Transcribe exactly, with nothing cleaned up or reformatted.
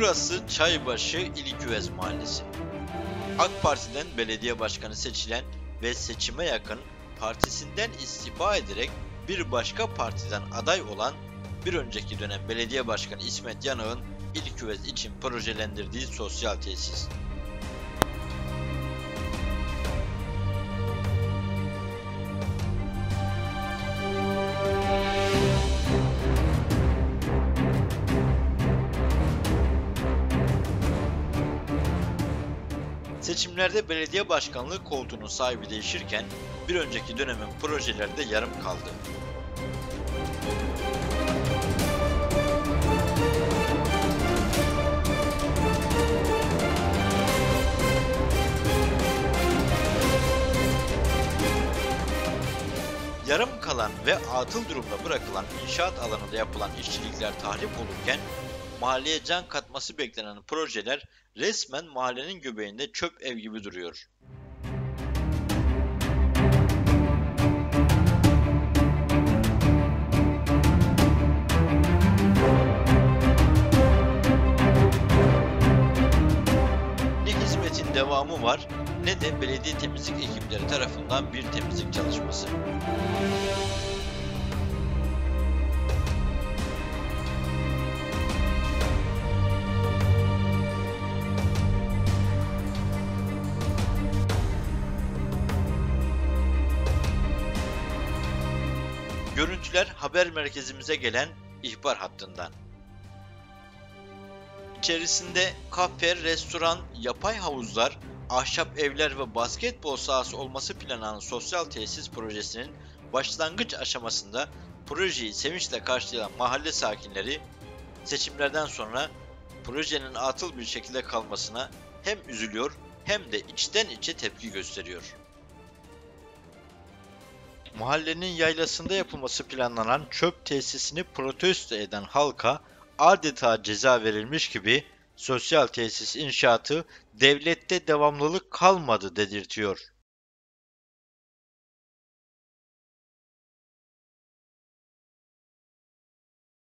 Burası Çaybaşı İlgüvez Mahallesi. AK Parti'den belediye başkanı seçilen ve seçime yakın partisinden istifa ederek bir başka partiden aday olan bir önceki dönem belediye başkanı İsmet Yanık'ın İlgüvez için projelendirdiği sosyal tesis. Seçimlerde belediye başkanlığı koltuğunun sahibi değişirken bir önceki dönemin projeleri de yarım kaldı. Yarım kalan ve atıl durumda bırakılan inşaat alanında yapılan işçilikler tahrip olurken mahalleye can katması beklenen projeler resmen mahallenin göbeğinde çöp ev gibi duruyor. Ne hizmetin devamı var ne de belediye temizlik ekipleri tarafından bir temizlik çalışması. Görüntüler haber merkezimize gelen ihbar hattından. İçerisinde kafe, restoran, yapay havuzlar, ahşap evler ve basketbol sahası olması planlanan sosyal tesis projesinin başlangıç aşamasında projeyi sevinçle karşılayan mahalle sakinleri seçimlerden sonra projenin atıl bir şekilde kalmasına hem üzülüyor hem de içten içe tepki gösteriyor. Mahallenin yaylasında yapılması planlanan çöp tesisini protesto eden halka adeta ceza verilmiş gibi sosyal tesis inşaatı devlette devamlılık kalmadı dedirtiyor.